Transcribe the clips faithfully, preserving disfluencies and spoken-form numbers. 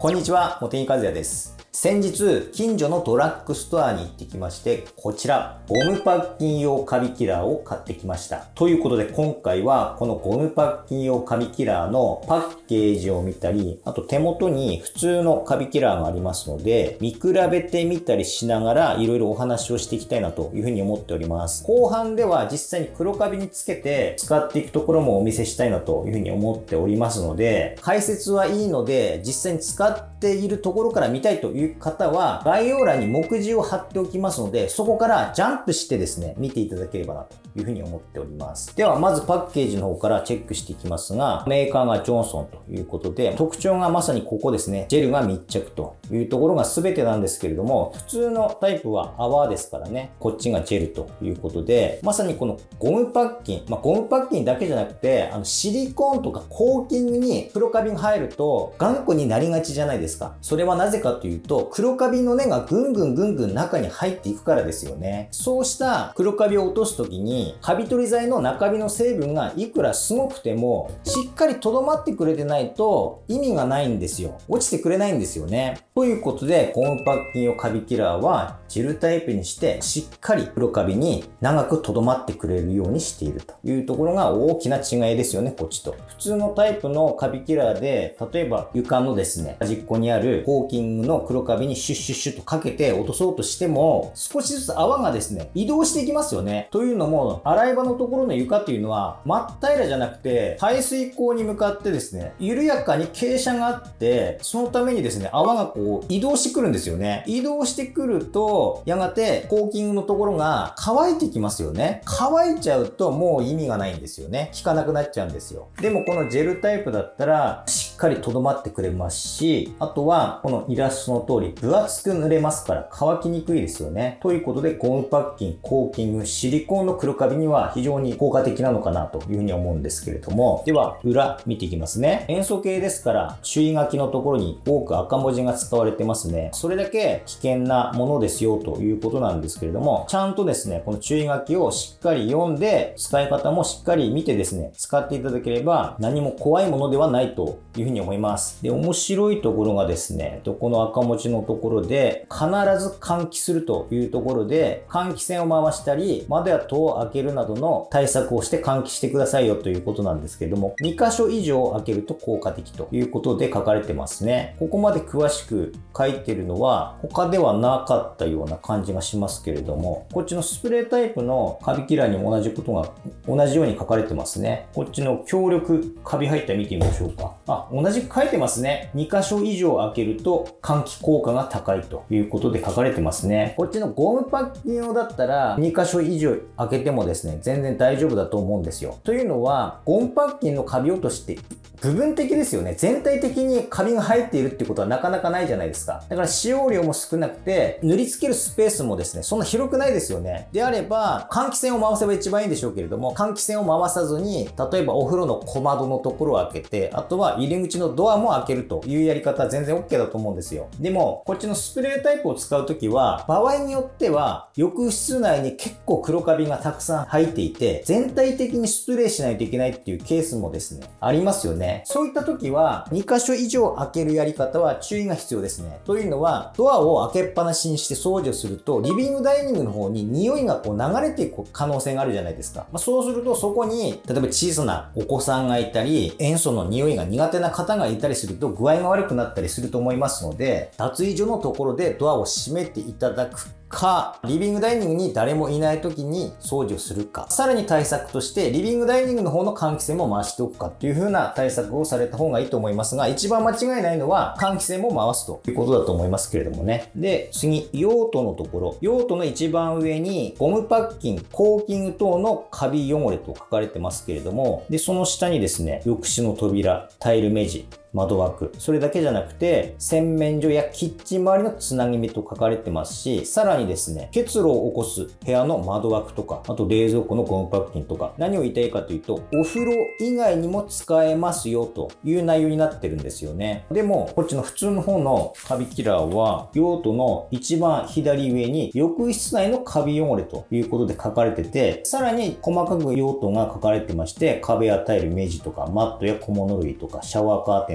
こんにちは、茂木和也です。先日、近所のドラッグストアに行ってきまして、こちら、ゴムパッキン用カビキラーを買ってきました。ということで、今回は、このゴムパッキン用カビキラーのパッケージを見たり、あと手元に普通のカビキラーがありますので、見比べてみたりしながら、いろいろお話をしていきたいなというふうに思っております。後半では実際に黒カビにつけて使っていくところもお見せしたいなというふうに思っておりますので、解説はいいので、実際に使っているところから見たいという方は、概要欄に目次を貼っておきますので、そこからジャンプしてですね、見ていただければなというふうに思っております。では、まずパッケージの方からチェックしていきますが、メーカーがジョンソンということで、特徴がまさにここですね、ジェルが密着というところが全てなんですけれども、普通のタイプは泡ですからね、こっちがジェルということで、まさにこのゴムパッキン、まあ、ゴムパッキンだけじゃなくて、あのシリコーンとかコーキングに黒カビが入ると頑固になりがちじゃないですか。それはなぜかというと、黒カビの根がぐんぐんぐんぐん中に入っていくからですよね。そうした黒カビを落とすときに、カビ取り剤の中身の成分がいくらすごくても、しっかりとどまってくれてないと意味がないんですよ。落ちてくれないんですよね。ということで、ゴムパッキン用カビキラーはジェルタイプにして、しっかり黒カビに長くとどまってくれるようにしているというところが大きな違いですよね、こっちと。普通のタイプのカビキラーで、例えば床のですね、端っこにあるコーキングの黒カビにシュッシュッシュッとかけて落とそうとしても、少しずつ泡がですね、移動していきますよね。というのも、洗い場のところの床というのは、真っ平らじゃなくて、排水口に向かってですね、緩やかに傾斜があって、そのためにですね、泡がこう、移動してくるんですよね。移動してくると、やがて、コーキングのところが乾いてきますよね。乾いちゃうと、もう意味がないんですよね。効かなくなっちゃうんですよ。でも、このジェルタイプだったら、しっかりとどまってくれますし、あとは、このイラストの通り、分厚く塗れますから乾きにくいですよね。ということで、ゴムパッキン、コーキング、シリコーンの黒カビには非常に効果的なのかなというふうに思うんですけれども、では、裏見ていきますね。塩素系ですから、注意書きのところに多く赤文字が使われてますね。それだけ危険なものですよということなんですけれども、ちゃんとですね、この注意書きをしっかり読んで、使い方もしっかり見てですね、使っていただければ何も怖いものではないというふうに思います。で、面白いところがですね、この赤文字のところで、必ず換気するというところで、換気扇を回したり、窓や戸を開けるなどの対策をして換気してくださいよということなんですけれども、にかしょ以上開けると効果的ということで書かれてますね。ここまで詳しく書いてるのは、他ではなかったような感じがしますけれども、こっちのスプレータイプのカビキラーにも同じことが、同じように書かれてますね。こっちの強力カビ入った見てみましょうか。あ、同じく書いてますね。にかしょ以上開けると換気効果が高いということで書かれてますね。こっちのゴムパッキン用だったらにかしょ以上開けてもですね、全然大丈夫だと思うんですよ。というのは、ゴムパッキンのカビ落としって部分的ですよね。全体的にカビが入っているってことはなかなかないじゃないですか。だから使用量も少なくて、塗り付けるスペースもですね、そんな広くないですよね。であれば、換気扇を回せば一番いいんでしょうけれども、換気扇を回さずに、例えばお風呂の小窓のところを開けて、あとは入り口のドアも開けるというやり方は全然 OK だと思うんですよ。でも、こっちのスプレータイプを使うときは、場合によっては、浴室内に結構黒カビがたくさん入っていて、全体的にスプレーしないといけないっていうケースもですね、ありますよね。そういった時は、にかしょ以上開けるやり方は注意が必要ですね。というのは、ドアを開けっぱなしにして掃除をすると、リビングダイニングの方に匂いがこう流れていく可能性があるじゃないですか。まあ、そうすると、そこに、例えば小さなお子さんがいたり、塩素の匂いが苦手な方がいたりすると、具合が悪くなったりすると思いますので、脱衣所のところでドアを閉めていただくか、リビングダイニングに誰もいない時に掃除をするか、さらに対策としてリビングダイニングの方の換気扇も回しておくかっていう風な対策をされた方がいいと思いますが、一番間違いないのは換気扇も回すということだと思いますけれどもね。で、次、用途のところ。用途の一番上にゴムパッキン、コーキング等のカビ汚れと書かれてますけれども、で、その下にですね、浴室の扉、タイル目地、窓枠。それだけじゃなくて、洗面所やキッチン周りのつなぎ目と書かれてますし、さらにですね、結露を起こす部屋の窓枠とか、あと冷蔵庫のゴムパッキンとか、何を言いたいかというと、お風呂以外にも使えますよという内容になってるんですよね。でも、こっちの普通の方のカビキラーは、用途の一番左上に、浴室内のカビ汚れということで書かれてて、さらに細かく用途が書かれてまして、壁やタイル、メジとか、マットや小物類とか、シャワーカーテン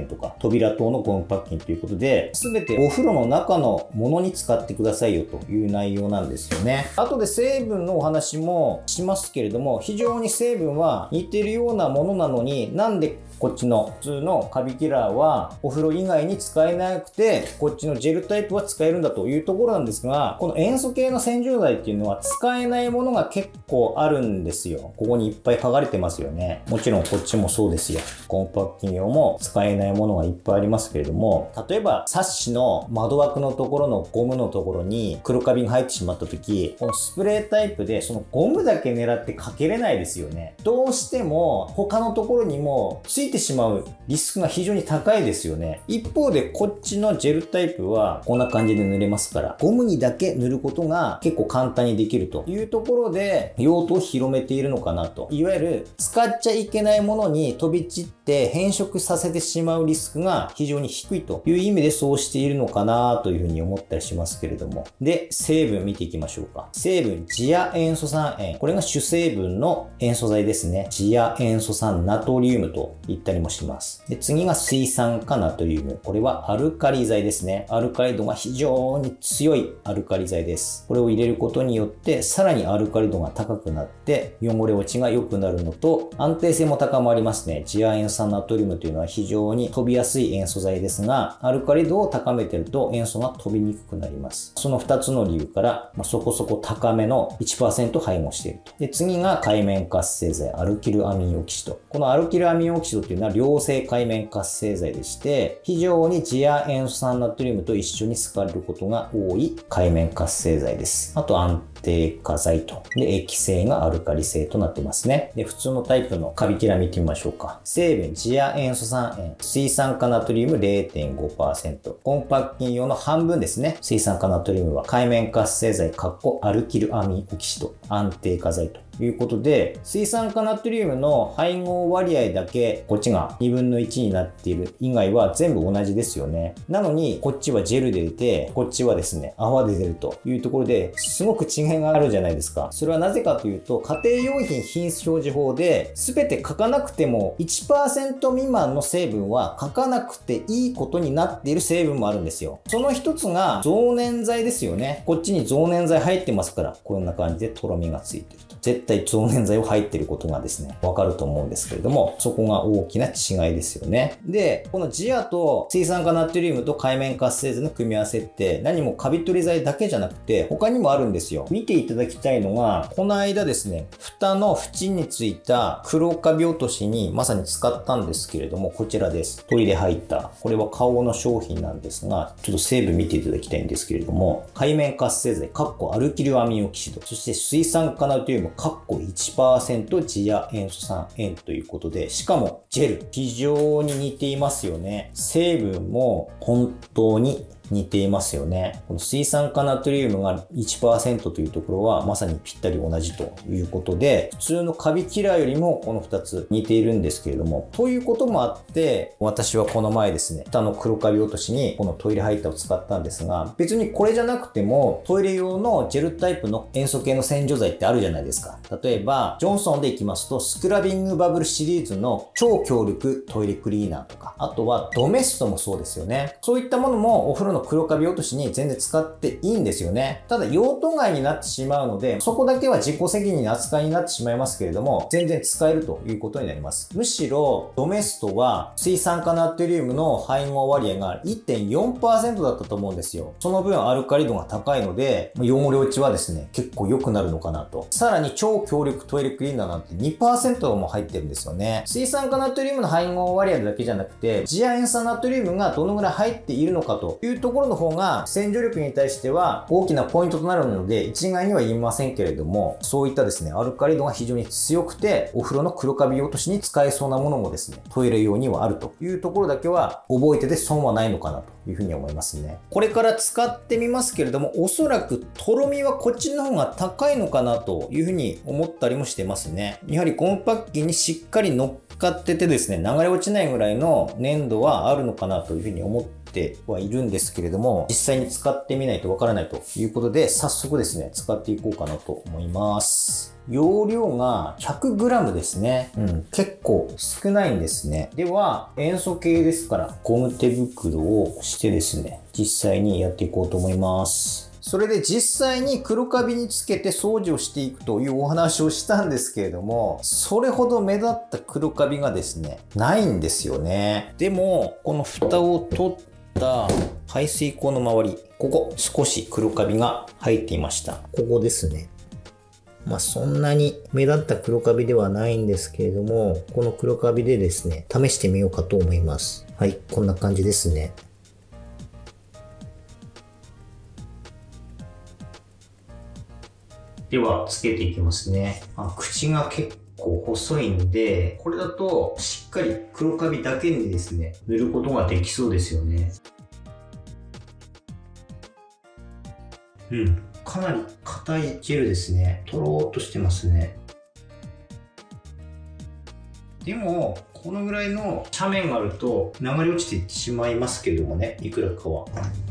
とか、扉等のゴムパッキンということで、すべてお風呂の中のものに使ってくださいよという内容なんですよね。後で成分のお話もしますけれども、非常に成分は似てるようなものなのに、なんでこっちの普通のカビキラーはお風呂以外に使えなくて、こっちのジェルタイプは使えるんだというところなんですが、この塩素系の洗浄剤っていうのは使えないものが結構あるんですよ。ここにいっぱい書かれてますよね。もちろんこっちもそうですよ。ゴムパッキン用も使えないものがいっぱいありますけれども、例えばサッシの窓枠のところのゴムのところに黒カビが入ってしまった時、このスプレータイプでそのゴムだけ狙ってかけれないですよね。どうしても他のところにもついてしまうリスクが非常に高いですよね。一方でこっちのジェルタイプはこんな感じで塗れますから、ゴムにだけ塗ることが結構簡単にできるというところで用途を広めているのかなと。いわゆる使っちゃいけないものに飛び散って変色させてしまうリスクが非常に低いという意味でそうしているのかなというふうに思ったりしますけれども。で、成分見ていきましょうか。成分、次亜塩素酸塩。これが主成分の塩素剤ですね。次亜塩素酸ナトリウムと言ったりもします。で、次が水酸化ナトリウム。これはアルカリ剤ですね。アルカリ度が非常に強いアルカリ剤です。これを入れることによって、さらにアルカリ度が高くなって、汚れ落ちが良くなるのと、安定性も高まりますね。次亜塩素酸ナトリウムというのは非常に飛びやすい塩素剤ですが、アルカリ度を高めてると塩素が飛びにくくなります。そのふたつの理由から、まあ、そこそこ高めの いちパーセント 配合していると。で、次が界面活性剤、アルキルアミンオキシド。このアルキルアミンオキシドというのは良性界面活性剤でして、非常に次亜塩素酸ナトリウムと一緒に使われることが多い界面活性剤です。あと安定化剤と。で、液性がアルカリ性となってますね。で、普通のタイプのカビキラ見てみましょうか。成分、次亜塩素酸塩。水酸化ナトリウム れいてんごパーセント。コンパッキン用の半分ですね。水酸化ナトリウムは界面活性剤、カッコアルキルアミンオキシド。安定化剤と。いうことで、水酸化ナトリウムの配合割合だけ、こっちがにぶんのいちになっている以外は全部同じですよね。なのに、こっちはジェルで出て、こっちはですね、泡で出るというところで、すごく違いがあるじゃないですか。それはなぜかというと、家庭用品品質表示法で、すべて書かなくても いちパーセント 未満の成分は書かなくていいことになっている成分もあるんですよ。その一つが増粘剤ですよね。こっちに増粘剤入ってますから、こんな感じでとろみがついてると。絶対増粘剤を入っていることがですね、わかると思うんですけれども、そこが大きな違いですよね。で、このジアと水酸化ナトリウムと界面活性剤の組み合わせって何もカビ取り剤だけじゃなくて他にもあるんですよ。見ていただきたいのが、この間ですね、蓋の縁についた黒カビ落としにまさに使ったんですけれども、こちらです。トイレ入った。これは顔の商品なんですが、ちょっと成分見ていただきたいんですけれども、界面活性剤、カッコアルキルアミンオキシド、そして水酸化ナトリウム、カッコ いちパーセント 次亜塩素酸塩ということで、しかもジェル、非常に似ていますよね。成分も本当に似ていますよね。この水酸化ナトリウムが いちパーセント というところはまさにぴったり同じということで、普通のカビキラーよりもこのふたつ似ているんですけれども、ということもあって、私はこの前ですね、蓋の黒カビ落としにこのトイレハイターを使ったんですが、別にこれじゃなくてもトイレ用のジェルタイプの塩素系の洗浄剤ってあるじゃないですか。例えば、ジョンソンでいきますと、スクラビングバブルシリーズの超強力トイレクリーナーとか、あとはドメストもそうですよね。そういったものもお風呂の黒カビ落としに全然使っていいんですよね。ただ用途外になってしまうので、そこだけは自己責任の扱いになってしまいますけれども、全然使えるということになります。むしろ、ドメストは水酸化ナトリウムの配合割合が いってんよんパーセント だったと思うんですよ。その分アルカリ度が高いので、汚れ落ちはですね、結構良くなるのかなと。さらに超強力トイレクリーナーなんて にパーセント も入ってるんですよね。水酸化ナトリウムの配合割合だけじゃなくて、次亜塩素ナトリウムがどのぐらい入っているのかというところの方が洗浄力に対しては大きなポイントとなるので、一概には言いませんけれども、そういったですね、アルカリ度が非常に強くて、お風呂の黒カビ落としに使えそうなものもですね、トイレ用にはあるというところだけは覚えてて損はないのかなというふうに思いますね。これから使ってみますけれども、おそらくとろみはこっちの方が高いのかなというふうに思ったりもしてますね。やはりゴムパッキンにしっかり乗っかっててですね、流れ落ちないぐらいの粘度はあるのかなというふうに思っててはいるんですけれども、実際に使ってみないとわからないということで、早速ですね、使っていこうかなと思います。 容量が ひゃくグラム ですね。うん、結構少ないんですね。では、塩素系ですから、ゴム手袋をしてですね、実際にやっていこうと思います。それで実際に黒カビにつけて掃除をしていくというお話をしたんですけれども、それほど目立った黒カビがですね、ないんですよね。でも、この蓋を取った排水口の周り、ここ少し黒カビが入っていました。ここですね。まあそんなに目立った黒カビではないんですけれども、この黒カビでですね、試してみようかと思います。はい、こんな感じですね。では、つけていきますね。あ、口が結構細いんで、これだとしっかり黒カビだけにですね、塗ることができそうですよね。うん。かなり硬いジェルですね。とろーっとしてますね。でも、このぐらいの斜面があると流れ落ちていってしまいますけどもね、いくらかは。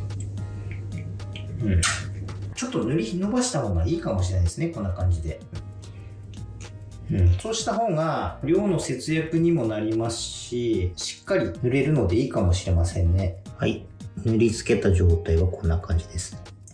うん。ちょっと塗り伸ばした方がいいかもしれないですね、こんな感じで。うん、そうした方が量の節約にもなりますし、しっかり塗れるのでいいかもしれませんね。はい。塗り付けた状態はこんな感じです。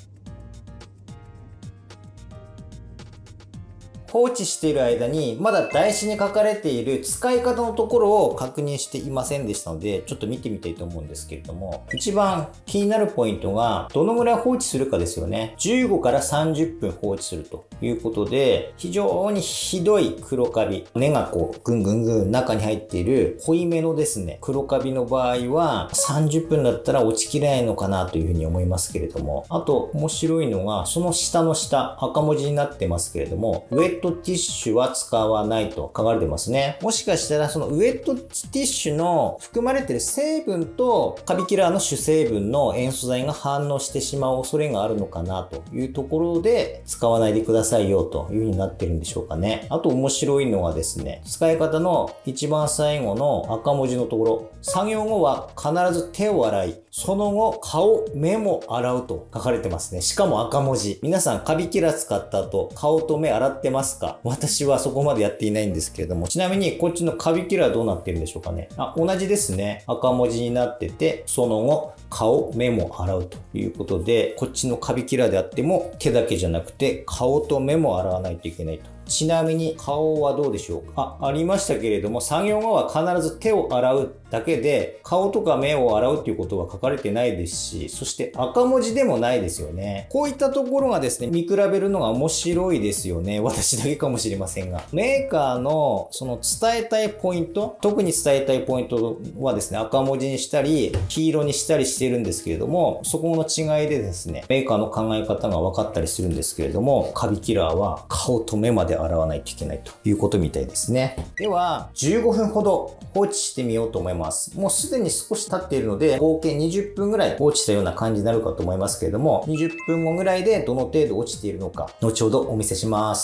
放置している間に、まだ台紙に書かれている使い方のところを確認していませんでしたので、ちょっと見てみたいと思うんですけれども、一番気になるポイントが、どのぐらい放置するかですよね。じゅうごからさんじゅっぷん放置するということで、非常にひどい黒カビ、根がこう、ぐんぐんぐん中に入っている濃いめのですね、黒カビの場合は、さんじゅっぷんだったら落ちきれないのかなというふうに思いますけれども、あと面白いのが、その下の下、赤文字になってますけれども、ウェットティッシュは使わないと書かれてますね。もしかしたらそのウェットティッシュの含まれている成分とカビキラーの主成分の塩素剤が反応してしまう恐れがあるのかなというところで使わないでくださいよという風になってるんでしょうかね。あと面白いのはですね、使い方の一番最後の赤文字のところ、作業後は必ず手を洗い、その後顔、目も洗うと書かれてますね。しかも赤文字。皆さんカビキラー使った後、顔と目洗ってますか？私はそこまでやっていないんですけれども、ちなみにこっちのカビキラーどうなってるんでしょうかね。あ、同じですね。赤文字になってて、その後、顔、目も洗うということで、こっちのカビキラーであっても手だけじゃなくて顔と目も洗わないといけないと。ちなみに顔はどうでしょうか？あ、ありましたけれども、作業後は必ず手を洗うだけで、顔とか目を洗うっていうことは書かれてないですし、そして赤文字でもないですよね。こういったところがですね、見比べるのが面白いですよね。私だけかもしれませんが。メーカーのその伝えたいポイント、特に伝えたいポイントはですね、赤文字にしたり、黄色にしたりしているんですけれども、そこの違いでですね、メーカーの考え方が分かったりするんですけれども、カビキラーは顔と目まで洗わないといけないということみたいですね。では、じゅうごふんほど放置してみようと思います。もうすでに少し経っているので、合計にじゅっぷんぐらい放置したような感じになるかと思いますけれども、にじゅっぷんごぐらいでどの程度落ちているのか、後ほどお見せします。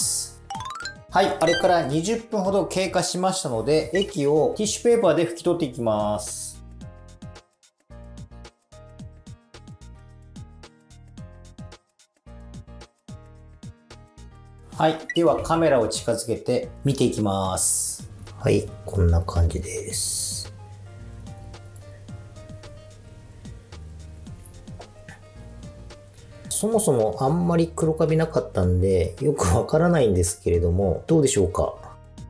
はい、あれからにじゅっぷんほど経過しましたので、液をティッシュペーパーで拭き取っていきます。はい。ではカメラを近づけて見ていきます。はい。こんな感じです。そもそもあんまり黒カビなかったんで、よくわからないんですけれども、どうでしょうか？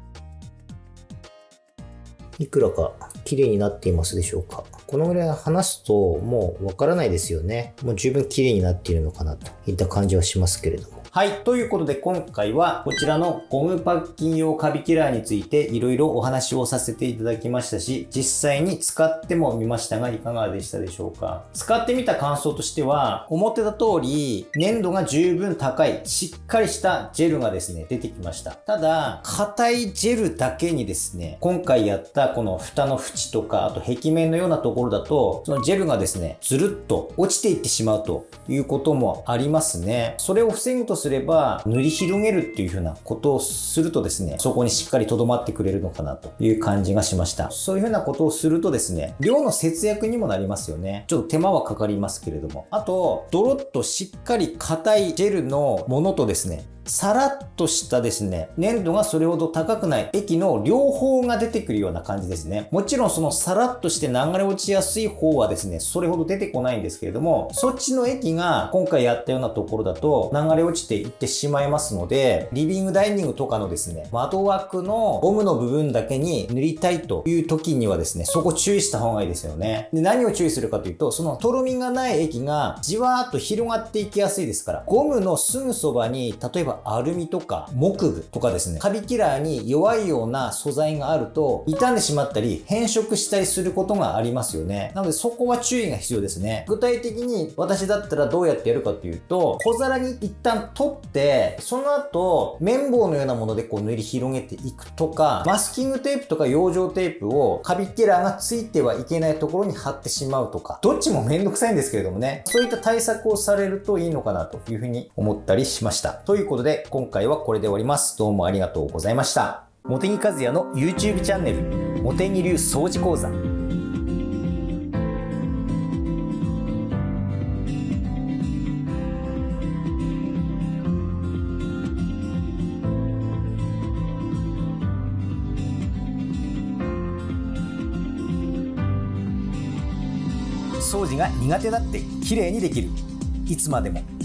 いくらか綺麗になっていますでしょうか？このぐらい話すともうわからないですよね。もう十分綺麗になっているのかなといった感じはしますけれども。はい。ということで今回はこちらのゴムパッキン用カビキラーについていろいろお話をさせていただきましたし、実際に使ってもみましたがいかがでしたでしょうか？使ってみた感想としては、思ってた通り粘度が十分高い、しっかりしたジェルがですね、出てきました。ただ、硬いジェルだけにですね、今回やったこの蓋の縁とか、あと壁面のようなところだと、そのジェルがですね、ずるっと落ちていってしまうということもありますね。それを防ぐとすれば、塗り広げるっていう風なことをするとですね、そこにしっかり留まってくれるのかなという感じがしました。そういう風なことをするとですね、量の節約にもなりますよね。ちょっと手間はかかりますけれども。あと、ドロッとしっかり硬いジェルのものとですね、 さらっとしたですね、粘度がそれほど高くない液の両方が出てくるような感じですね。もちろんそのさらっとして流れ落ちやすい方はですね、それほど出てこないんですけれども、そっちの液が今回やったようなところだと流れ落ちていってしまいますので、リビングダイニングとかのですね、窓枠のゴムの部分だけに塗りたいという時にはですね、そこ注意した方がいいですよね。で、何を注意するかというと、そのとろみがない液がじわーっと広がっていきやすいですから、ゴムのすぐそばに、例えばアルミとか木具とかですね、カビキラーに弱いような素材があると、傷んでしまったり、変色したりすることがありますよね。なのでそこは注意が必要ですね。具体的に私だったらどうやってやるかというと、小皿に一旦取って、その後、綿棒のようなものでこう塗り広げていくとか、マスキングテープとか養生テープをカビキラーがついてはいけないところに貼ってしまうとか、どっちもめんどくさいんですけれどもね、そういった対策をされるといいのかなというふうに思ったりしました。ということで、今回はこれで終わります。どうもありがとうございました。茂木和也の YouTube チャンネル、茂木流掃除講座。掃除が苦手だって綺麗にできる。いつまでも